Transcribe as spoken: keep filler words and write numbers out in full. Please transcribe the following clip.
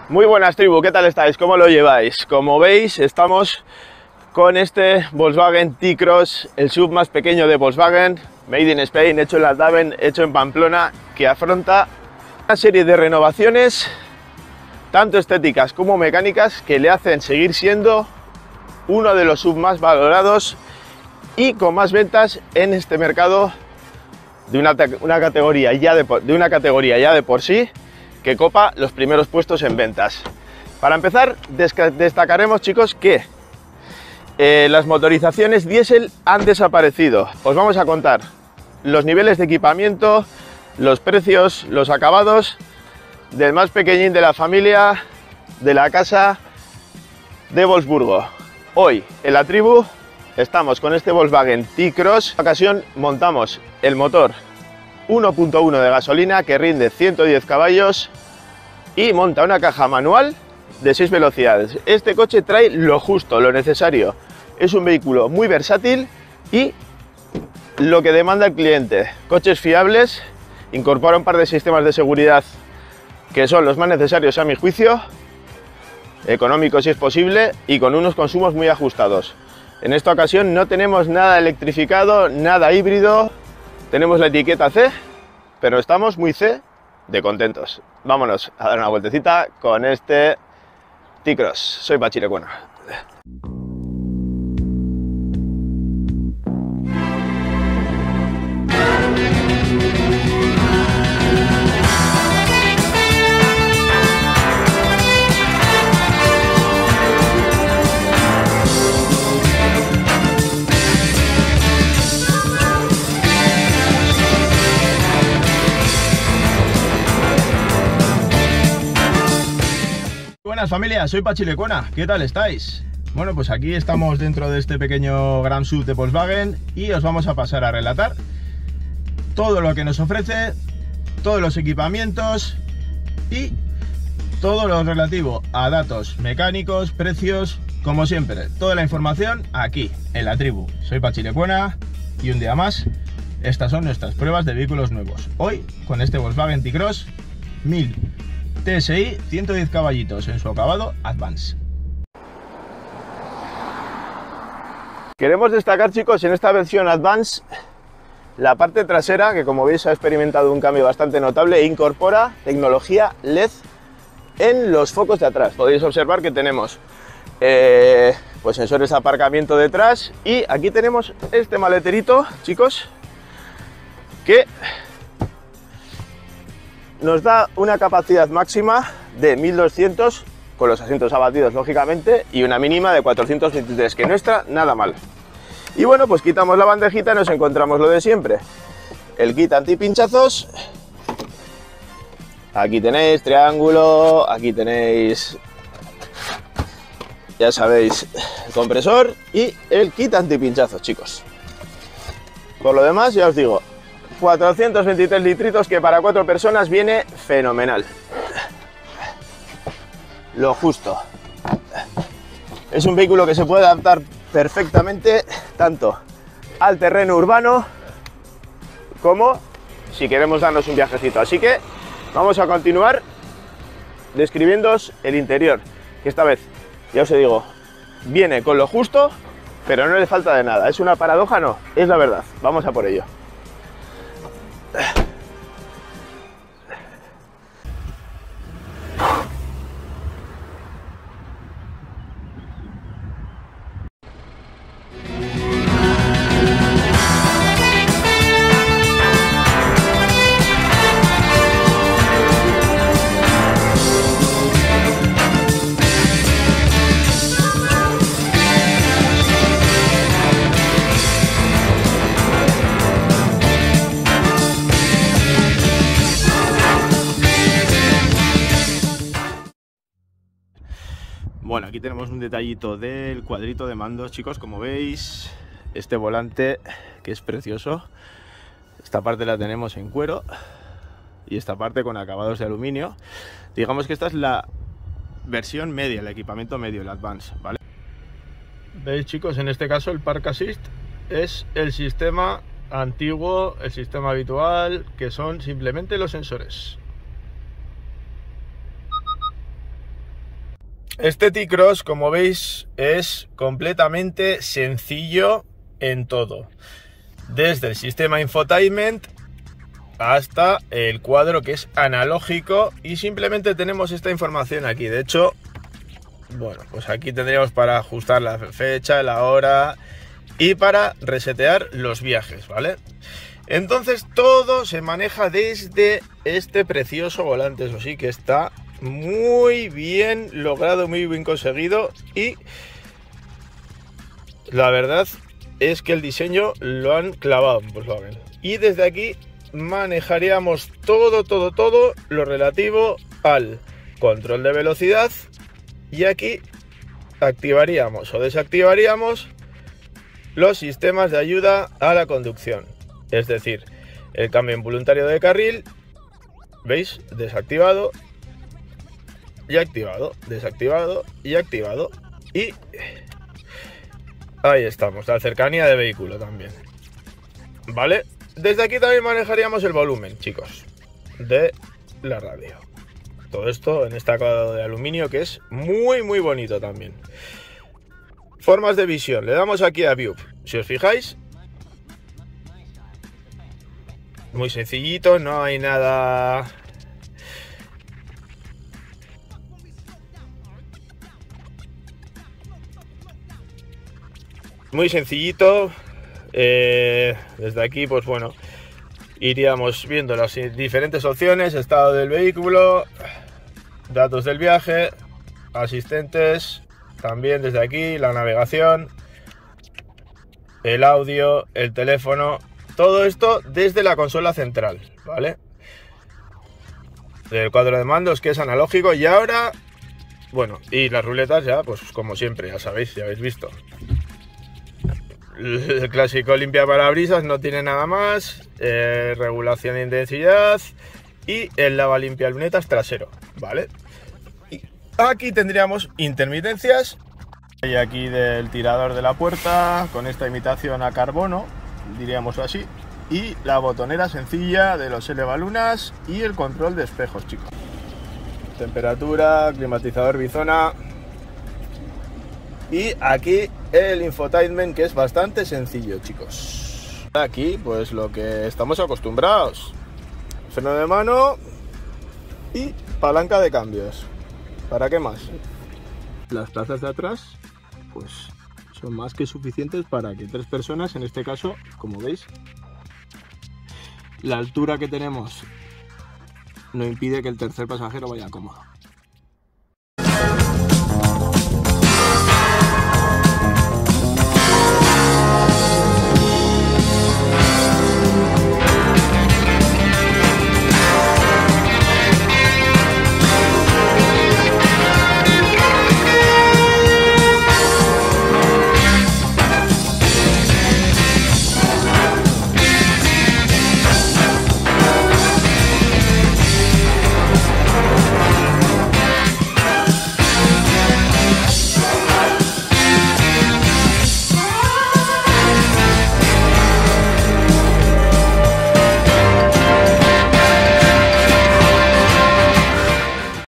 Muy buenas, tribu, ¿qué tal estáis? ¿Cómo lo lleváis? Como veis, estamos con este Volkswagen T-Cross, el sub más pequeño de Volkswagen, made in Spain, hecho en la Daven, hecho en Pamplona, que afronta una serie de renovaciones, tanto estéticas como mecánicas, que le hacen seguir siendo uno de los sub más valorados y con más ventas en este mercado de una, una, categoría, ya de, de una categoría ya de por sí, que copa los primeros puestos en ventas. Para empezar, destacaremos, chicos, que eh, las motorizaciones diésel han desaparecido. Os vamos a contar los niveles de equipamiento, los precios, los acabados del más pequeñín de la familia, de la casa de Wolfsburgo. Hoy en la tribu estamos con este Volkswagen T-Cross. En esta ocasión montamos el motor uno punto uno de gasolina que rinde ciento diez caballos y monta una caja manual de seis velocidades. Este coche trae lo justo, lo necesario. Es un vehículo muy versátil y lo que demanda el cliente. Coches fiables, incorpora un par de sistemas de seguridad que son los más necesarios a mi juicio, económicos si es posible y con unos consumos muy ajustados. En esta ocasión no tenemos nada electrificado, nada híbrido. Tenemos la etiqueta C, pero estamos muy C de contentos. Vámonos a dar una vueltecita con este T-Cross. Soy Pachi Lecuona. Buenas familias, soy Pachi Lecuona, ¿qué tal estáis? Bueno, pues aquí estamos dentro de este pequeño Gran Sub de Volkswagen y os vamos a pasar a relatar todo lo que nos ofrece, todos los equipamientos y todo lo relativo a datos mecánicos, precios, como siempre, toda la información aquí, en la tribu. Soy Pachi Lecuona y un día más, estas son nuestras pruebas de vehículos nuevos. Hoy con este Volkswagen T-Cross mil T S I, ciento diez caballitos en su acabado Advance. Queremos destacar, chicos, en esta versión Advance la parte trasera, que como veis ha experimentado un cambio bastante notable e incorpora tecnología L E D en los focos de atrás. Podéis observar que tenemos eh, pues sensores de aparcamiento detrás y aquí tenemos este maleterito, chicos, que nos da una capacidad máxima de mil doscientos con los asientos abatidos lógicamente y una mínima de cuatrocientos veintitrés, que no está nada mal. Y bueno, pues quitamos la bandejita y nos encontramos lo de siempre, el kit antipinchazos. Aquí tenéis triángulo, aquí tenéis, ya sabéis, el compresor y el kit antipinchazos, chicos. Por lo demás, ya os digo, cuatrocientos veintitrés litritos, que para cuatro personas viene fenomenal. Lo justo. Es un vehículo que se puede adaptar perfectamente tanto al terreno urbano como si queremos darnos un viajecito. Así que vamos a continuar describiéndoos el interior, que esta vez, ya os digo, viene con lo justo, pero no le falta de nada. ¿Es una paradoja? No, es la verdad. Vamos a por ello. Bueno, aquí tenemos un detallito del cuadrito de mandos, chicos, como veis, este volante que es precioso. Esta parte la tenemos en cuero y esta parte con acabados de aluminio. Digamos que esta es la versión media, el equipamiento medio, el Advance, ¿vale? Veis, chicos, en este caso el Park Assist es el sistema antiguo, el sistema habitual, que son simplemente los sensores. Este T-Cross, como veis, es completamente sencillo en todo. Desde el sistema infotainment hasta el cuadro, que es analógico, y simplemente tenemos esta información aquí. De hecho, bueno, pues aquí tendríamos para ajustar la fecha, la hora y para resetear los viajes, ¿vale? Entonces todo se maneja desde este precioso volante. Eso sí que está muy bien logrado, muy bien conseguido, y la verdad es que el diseño lo han clavado en Volkswagen. Y desde aquí manejaríamos todo, todo, todo lo relativo al control de velocidad, y aquí activaríamos o desactivaríamos los sistemas de ayuda a la conducción, es decir, el cambio involuntario de carril, ¿veis? Desactivado y activado, desactivado y activado, y ahí estamos, la cercanía de vehículo también, ¿vale? Desde aquí también manejaríamos el volumen, chicos, de la radio. Todo esto en este acabado de aluminio, que es muy muy bonito también. Formas de visión, le damos aquí a View. Si os fijáis, muy sencillito, no hay nada... Muy sencillito. Eh, desde aquí, pues bueno, iríamos viendo las diferentes opciones: estado del vehículo, datos del viaje, asistentes, también desde aquí la navegación, el audio, el teléfono, todo esto desde la consola central, ¿vale? El cuadro de mandos, que es analógico, y ahora, bueno, y las ruletas ya, pues como siempre, ya sabéis, ya habéis visto. El clásico limpiaparabrisas, no tiene nada más, eh, regulación de intensidad y el lava limpia lunetas trasero, ¿vale? Y aquí tendríamos intermitencias, y aquí del tirador de la puerta con esta imitación a carbono, diríamos así, y la botonera sencilla de los elevalunas y el control de espejos, chicos. Temperatura, climatizador bizona. Y aquí el infotainment, que es bastante sencillo, chicos. Aquí pues lo que estamos acostumbrados: freno de mano y palanca de cambios. ¿Para qué más? Las plazas de atrás pues son más que suficientes para que tres personas, en este caso, como veis, la altura que tenemos no impide que el tercer pasajero vaya cómodo.